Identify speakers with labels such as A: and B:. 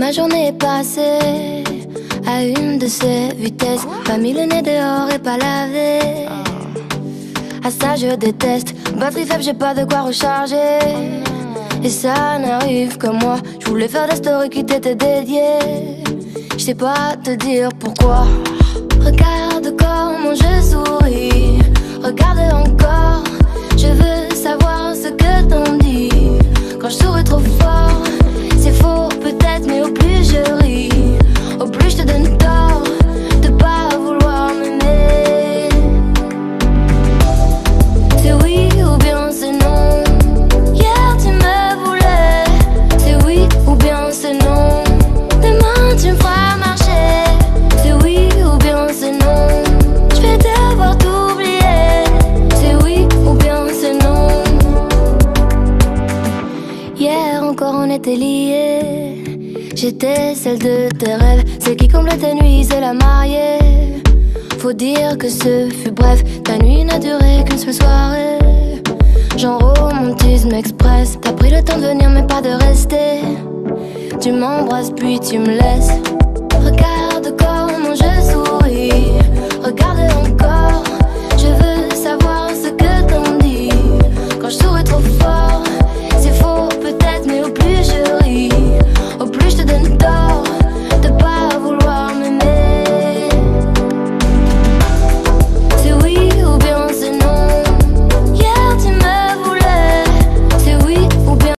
A: Ma journée est passée à une de ces vitesses. Pas mis le nez dehors et pas lavé. À ça je déteste. Batterie faible, j'ai pas de quoi recharger. Et ça n'arrive que moi. Je voulais faire des stories qui t'étaient dédiées. Je sais pas te dire pourquoi. Regarde comment je souris. Regarde encore. Je veux savoir ce que t'en dis. Quand je souris trop fort, c'est faux peut-être, mais au plus je ris, au plus je te donne tort de pas vouloir m'aimer. C'est oui ou bien c'est non. Hier tu me voulais. C'est oui ou bien c'est non. Demain tu me feras marcher. C'est oui ou bien c'est non. Je vais devoir t'oublier. C'est oui ou bien c'est non. Hier encore on était liés. J'étais celle de tes rêves, celle qui comble tes nuits, c'est la mariée. Faut dire que ce fut bref, ta nuit n'a duré qu'une seule soirée. Genre romantisme express. T'as pris le temps de venir mais pas de rester. Tu m'embrasses puis tu me laisses.